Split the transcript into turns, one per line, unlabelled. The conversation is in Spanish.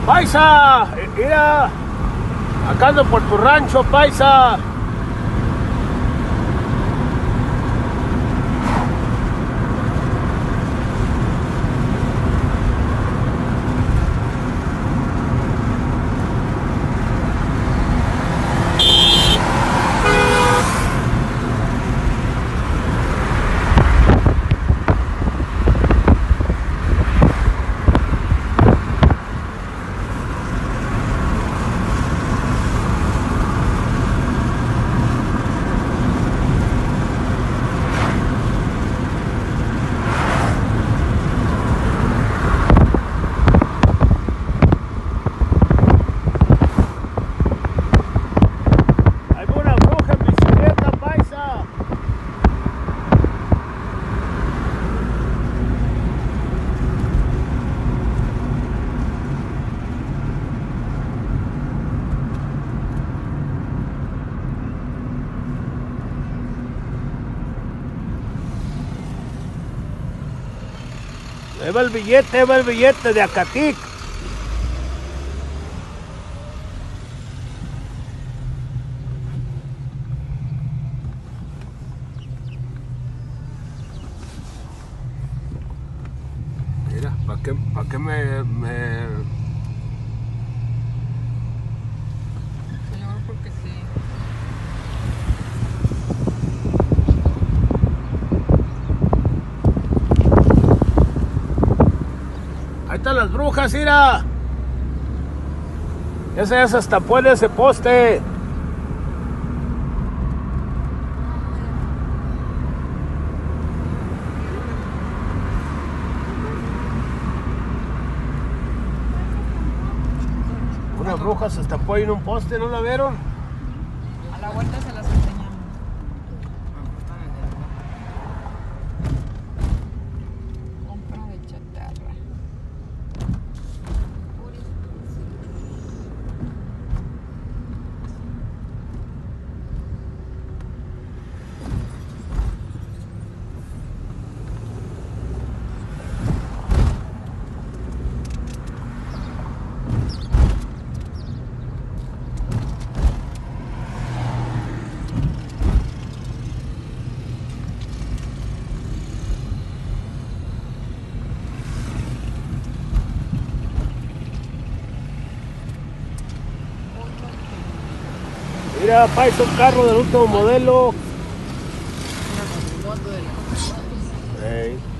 Paisa, mira, acá ando por tu rancho, paisa. Ahí va el billete de Acatic. Mira, ¿para qué me...
Señor, porque sí.
Ahí están las brujas, mira. Ese ya se estampó en ese poste. Una bruja se estampó ahí en un poste, ¿no la vieron?
A la vuelta se las enseñamos. Compra de chatarra.
Mira, paisa, un carro del último modelo.
Una foto de la...
Hey.